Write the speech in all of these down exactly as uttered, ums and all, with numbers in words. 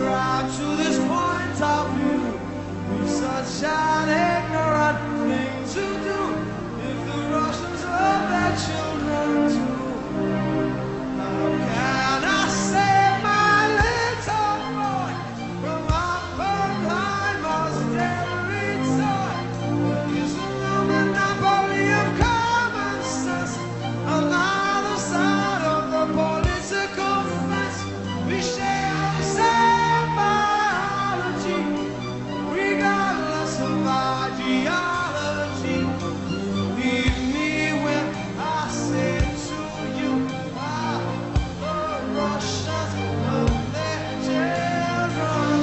subscribe to this point of view. It's such an ignorant thing to do. If the Russians love their children too, how can I save my little boy from Oppenheimer's deadly toy? He's no monopoly of common sense. On either side of the political fence, we share the same biology, regardless of ideology. Believe me when I say to you, how the Russians love their children.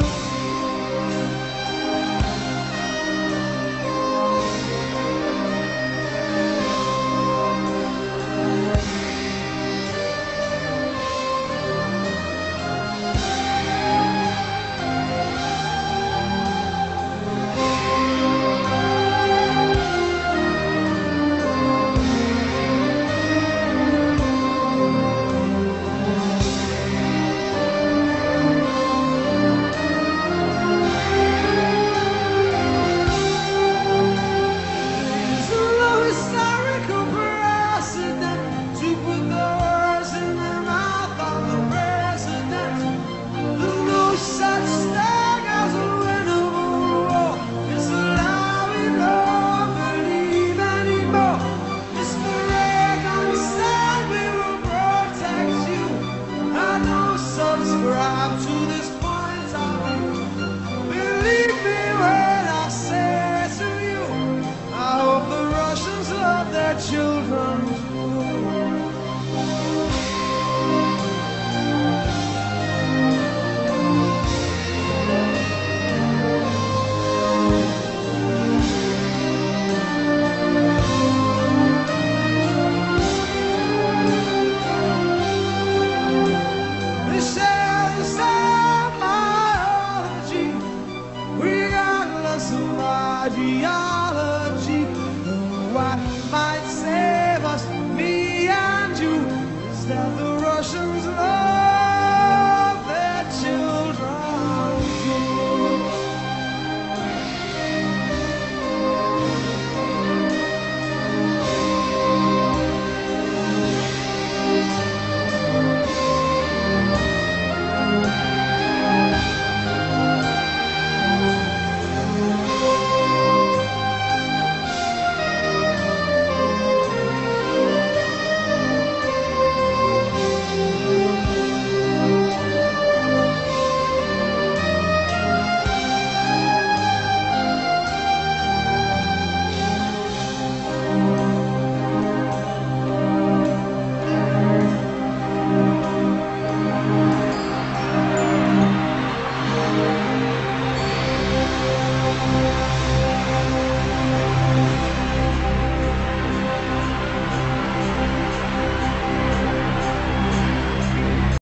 There's no historical precedent to put the words in the mouth of the president. There's no such thing as a winnable war. It's a lie we don't believe anymore. Mister Reagan said we will protect you. I don't subscribe to this point of view. Believe me when I say to you, I hope the Russians love their children too. They share the same biology, regardless of ideology. What might save us, me and you, is that the Russians love